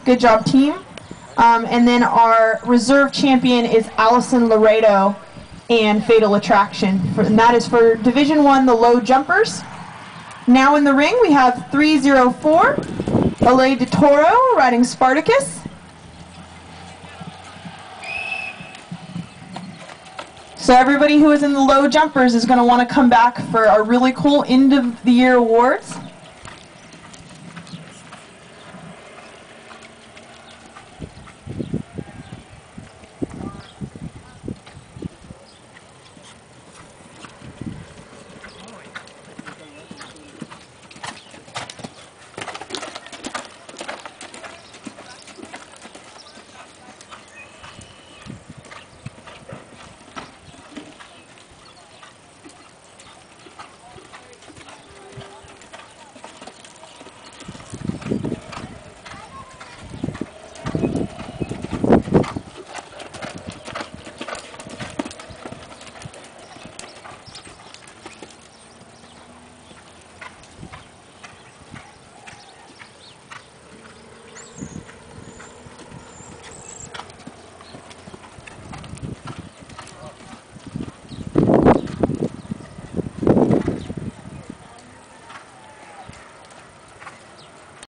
Good job, team. And then our reserve champion is Allison Laredo and Fatal Attraction. And that is for Division I, the low jumpers. Now in the ring, we have 304, de Toro riding Spartacus. So everybody who is in the low jumpers is going to want to come back for our really cool end of the year awards.